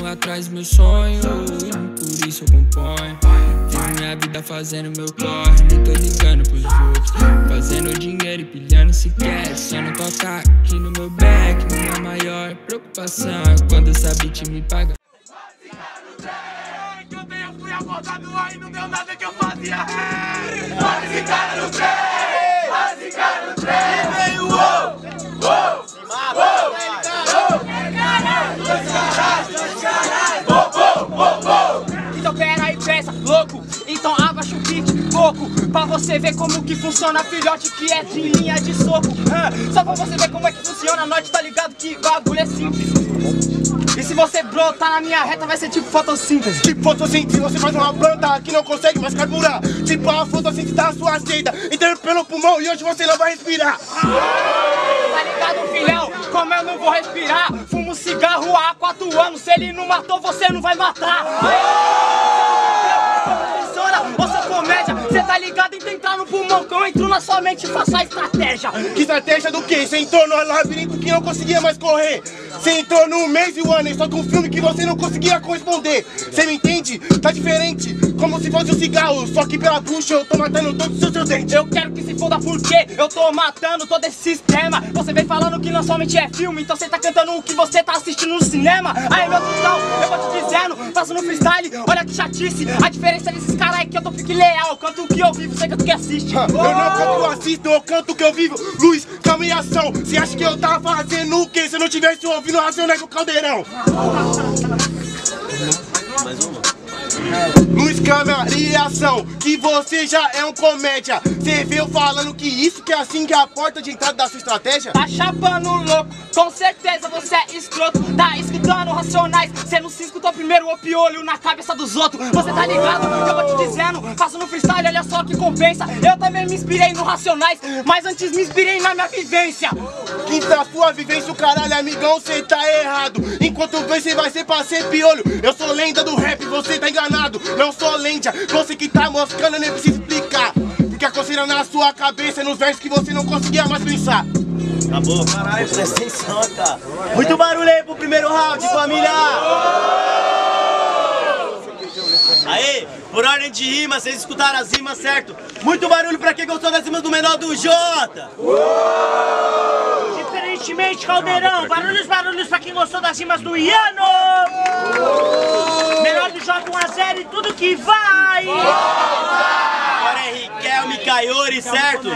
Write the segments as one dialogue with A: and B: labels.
A: correndo atrás do meu sonho, por isso eu componho. Vivo minha vida fazendo meu corre, nem tô ligando pros outros. Fazendo dinheiro e pilhando se quer, só não tocar aqui no meu back. Minha maior preocupação é quando essa beat me paga.
B: Que eu tenho, fui abordado aí, não deu nada que eu fazia. Bota esse cara no trem, bota esse cara no trem. E veio então pera aí, peça, louco. Então abaixa o beat, pouco, pra você ver como que funciona, filhote, que é de linha de soco. Só pra você ver como é que funciona, nós tá ligado que o bagulho é simples. E se você brotar na minha reta, vai ser tipo fotossíntese.
C: Tipo fotossíntese, você faz uma planta que não consegue mais carburar. Tipo a fotossíntese da sua seda, entrando pelo pulmão e hoje você não vai respirar.
B: Tá ligado, filhão? Como eu não vou respirar? Fumo cigarro há 4 anos, se ele não matou, você não vai matar. Ô seu comédia, cê tá ligado em entrar no pulmão que eu entro na sua mente e faço a estratégia.
C: Que estratégia do quê? Você entrou no labirinto que não conseguia mais correr. Você entrou no Maze Runner, só que um filme que você não conseguia corresponder. Você me entende? Tá diferente, como se fosse um cigarro, só que pela bucha eu tô matando todos os seus dentes.
B: Eu quero que se foda porque eu tô matando todo esse sistema. Você vem falando que não somente é filme, então você tá cantando o que você tá assistindo no cinema. Aí meu tristão, eu vou te dizendo, faço no freestyle, olha que chatice. A diferença desses caras é que eu tô fique leal, canto o que eu vivo, você canta o que assiste.
C: Eu não canto o que eu assisto, eu canto o que eu vivo. Luz, calma e ação. Você acha que eu tava fazendo o quê se eu não tivesse ouvindo Racionais do Caldeirão?
D: Mais uma.
C: Luz, câmera e ação, que você já é um comédia. Você veio falando que isso que é assim que é a porta de entrada da sua estratégia?
B: Tá chapando louco, com certeza você é escroto. Tá escutando Racionais, cê não se escutou primeiro o piolho na cabeça dos outros. Você tá ligado? Eu vou te dizendo, faço no freestyle, olha só que compensa. Eu também me inspirei no Racionais, mas antes me inspirei na minha vivência.
C: Quinta sua vivência, o caralho, amigão, cê tá errado. Enquanto você vai ser pra ser piolho. Eu sou lenda do rap, você tá enganado. Não sou lenda, você que tá moscando, eu nem preciso explicar. Porque a coceira na sua cabeça, nos versos que você não conseguia mais pensar.
D: Acabou, caralho, presta atenção, cara. Muito barulho aí pro primeiro round, família! Aí, por ordem de rima, vocês escutaram as rimas, certo? Muito barulho pra quem gostou das rimas do menor do Jota!
E: Diferentemente, Caldeirão, barulhos pra quem gostou das rimas do Iano! Menor do Jota 1-0 e tudo que vai!
D: Agora é Riquelme Caiori, certo?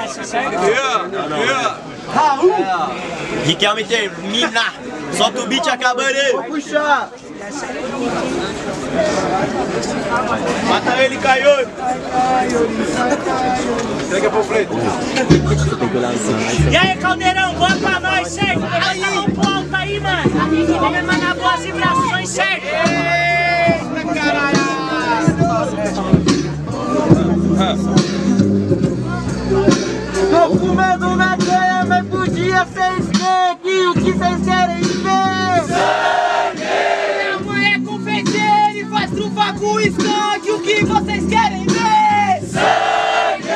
C: Raul!
D: Riquelme termina! Solta o beat acabando aí!
C: Puxa!
D: Mata ele, Caiori!
C: Entrega pro frente!
E: E aí, Caldeirão, bora pra nós, certo? Levanta a mão pro alto aí, mano! Vamos emanar boas vibrações, certo?
B: Eita, caralho!
E: Tô com medo na canha, mas podia ser skate. O que vocês querem ver?
B: Sangue! Minha mãe é confeiteira e faz trufa com skunk. O que vocês querem ver?
C: Sangue!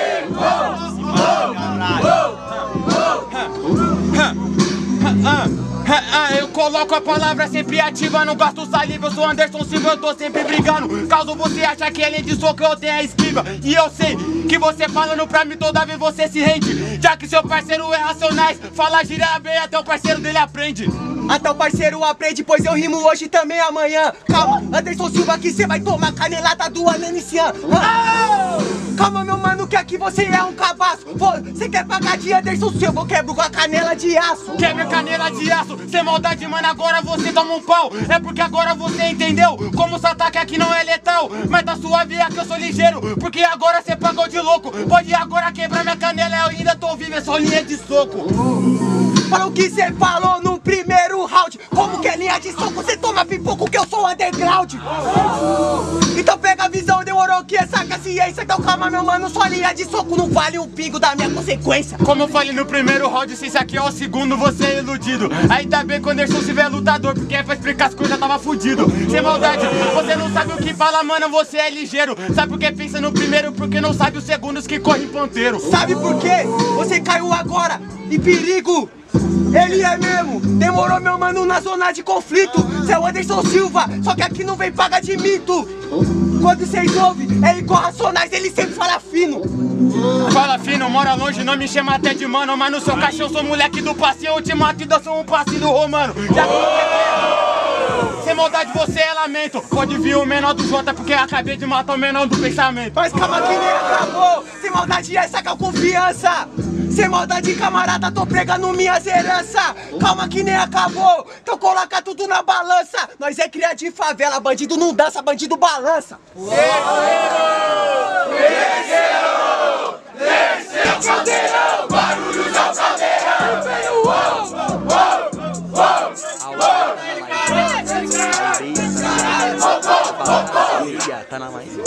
B: Eu coloco a palavra sempre ativa, não gasto saliva, eu sou Anderson Silva, eu tô sempre brigando. Caso você acha que além de soco eu tenho a esquiva. E eu sei que você falando pra mim toda vez você se rende. Já que seu parceiro é Racionais, fala gira bem até o parceiro dele aprende.
F: Até o parceiro aprende, pois eu rimo hoje também amanhã. Calma, Anderson Silva, que cê vai tomar canelada do Ananician. Calma, meu mano, que aqui você é um cabaço. Você quer pagar de Anderson Silva, eu quebro com a canela de aço.
B: Quebra canela de aço, sem maldade, mano, agora você toma um pau. É porque agora você entendeu como seu ataque aqui não é letal. Mas tá suave, é que eu sou ligeiro, porque agora você pagou de louco. Pode agora quebrar minha canela, eu ainda tô vivo, é só linha de soco.
F: Fala o que cê falou no primeiro round. Como que é linha de soco, cê toma pipoco que eu sou underground. Então pega a visão, demorou que essa ciência. Então calma, meu mano, sua linha de soco não vale um pingo da minha consequência.
B: Como eu falei no primeiro round, se isso aqui é o segundo, você é iludido. Ainda bem quando Anderson Silva é lutador, porque é pra explicar as coisas, tava fudido. Sem maldade, você não sabe o que fala, mano, você é ligeiro. Sabe por que pensa no primeiro, porque não sabe os segundos que corre ponteiro.
F: Sabe por quê? Você caiu agora em perigo. Ele é mesmo, demorou meu mano na zona de conflito. Cê é o Anderson Silva, só que aqui não vem paga de mito. Quando cês ouvem, é igual Racionais, ele sempre fala fino.
C: Fala fino, mora longe, não me chama até de mano. Mas no seu caixa eu sou moleque do passeio, eu te mato e danço um passe do romano. Já sem maldade você é lamento. Pode vir o menor do Jota, porque acabei de matar o menor do pensamento.
F: Mas calma que nem acabou, sem maldade essa com a confiança. Sem maldade, camarada, tô pregando minhas heranças. Calma que nem acabou, então coloca tudo na balança. Nós é cria de favela, bandido não dança, bandido balança. Desceu, caldeirão, barulhos ao caldeirão. Veio
G: tá na mais.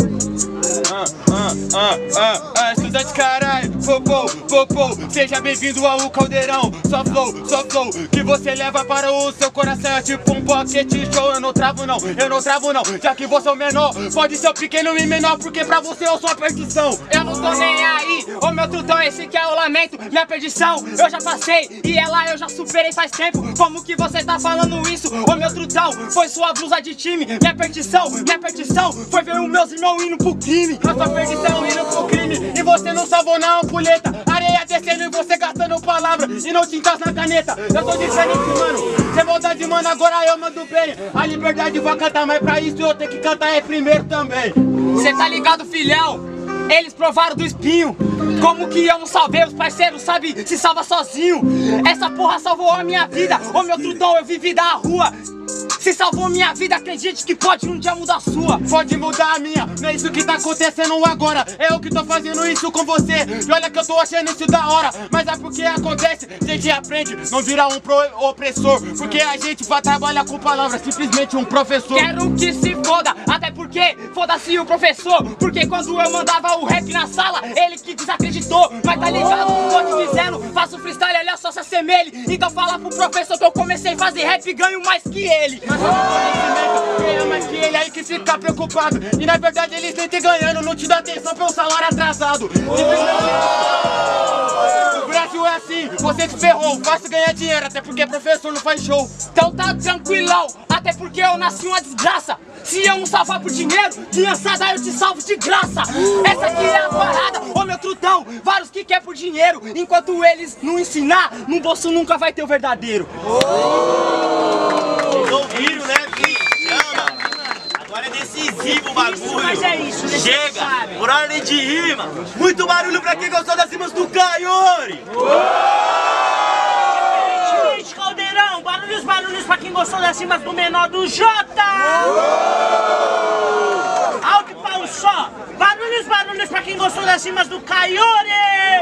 C: Estudante caralho, popô, seja bem-vindo ao caldeirão. Só flow, que você leva para o seu coração. É tipo um pocket show, eu não travo não. Já que você é o menor, pode ser o pequeno e menor, porque pra você eu sou a perdição.
B: Eu não tô nem aí, ô meu trutão, esse que é o lamento, minha perdição. Eu já passei e ela eu já superei faz tempo. Como que você tá falando isso, ô meu trutão? Foi sua blusa de time, minha perdição foi ver os meus irmãos indo pro crime. A sua perdição indo pro crime, e você não salvou na ampulheta. Areia descendo e você gastando palavras e não tintas na caneta. Eu tô diferente, mano, sem maldade, mano, agora eu mando bem. A liberdade vai cantar, mas pra isso eu tenho que cantar é primeiro também. Cê tá ligado, filhão? Eles provaram do espinho. Como que eu não salvei os parceiros, sabe? Se salva sozinho. Essa porra salvou a minha vida. Ô meu trutão, eu vivi da rua. Se salvou minha vida, acredite que pode um dia mudar a sua.
C: Pode mudar a minha, não é isso que tá acontecendo agora. É eu que tô fazendo isso com você. E olha que eu tô achando isso da hora. Mas é porque acontece, a gente aprende, não vira um opressor. Porque a gente vai trabalhar com palavras, simplesmente um professor.
B: Quero que se foda, até porque foda-se o professor. Porque quando eu mandava o rap na sala, ele que desacreditou. Mas tá ligado, tô te dizendo, faço freestyle, ele é só se assemelhe. Então fala pro professor que eu comecei a fazer rap e ganho mais que ele.
C: Mas eu mais que ele aí que fica preocupado. E na verdade eles nem tem ganhando, não te dá atenção pelo salário atrasado. O Brasil é assim, você se ferrou, fácil ganhar dinheiro, até porque professor não faz show.
B: Então tá tranquilão, até porque eu nasci uma desgraça. Se eu não salvar por dinheiro, criançada, eu te salvo de graça. Essa aqui é a parada, ô meu trutão. Vários que quer por dinheiro, enquanto eles não ensinar, no bolso nunca vai ter o verdadeiro.
D: Vocês ouviram, né, filho? Chama! Agora é decisivo o bagulho.
E: Mas é isso,
D: chega! Por ordem de rima, muito barulho pra quem gostou das rimas do Caiori!
E: Gente, caldeirão, barulhos pra quem gostou das rimas do menor do Jota! Alto e pau só! Barulhos pra quem gostou das rimas do Caiori!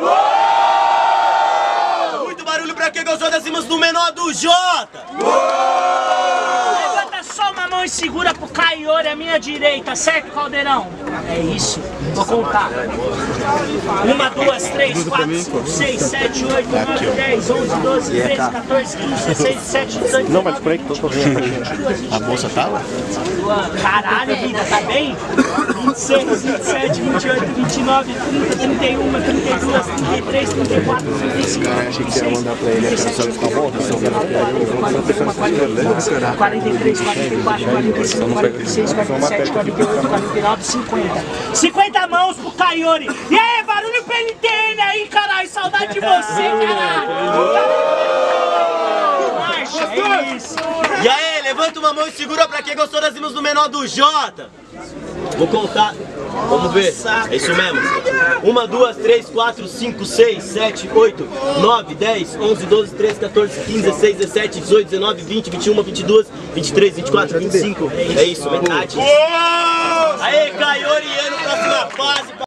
D: Muito barulho pra quem gostou das rimas do menor do Jota!
E: Levanta só uma mão e segura pro Caiori à minha direita, certo, caldeirão? É isso, vou contar. 1, 2, 3, 4, 5, 6, 7, 8, 9, 10, 11, 12, 13, 14, 15, 16, 17, 18,
G: Não, mas por aí que tô vendo. A bolsa tá lá?
E: Caralho, vida, tá bem? 26, 27, 28, 29, 30, 31, 32, 33, 34, 35, 36, 37, 43, 44, 45, 46, 47, 48, 49, 50. 50 mãos pro Caiori. E aí, barulho PNTN aí, caralho. Saudade de você, caralho. Marcha, é isso.
D: E aí, levanta uma mão e segura pra quem gostou das rimas do menor do Jota. Vou contar. Vamos ver. É isso mesmo. 1, 2, 3, 4, 5, 6, 7, 8, 9, 10, 11, 12, 13, 14, 15, 16, 17, 18, 19, 20, 21, 22, 23, 24, 25. É isso, metade. Aê, Caiori, ano, próxima fase.